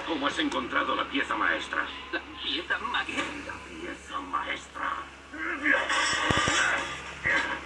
¿Cómo has encontrado la pieza maestra? La pieza maestra. La pieza maestra.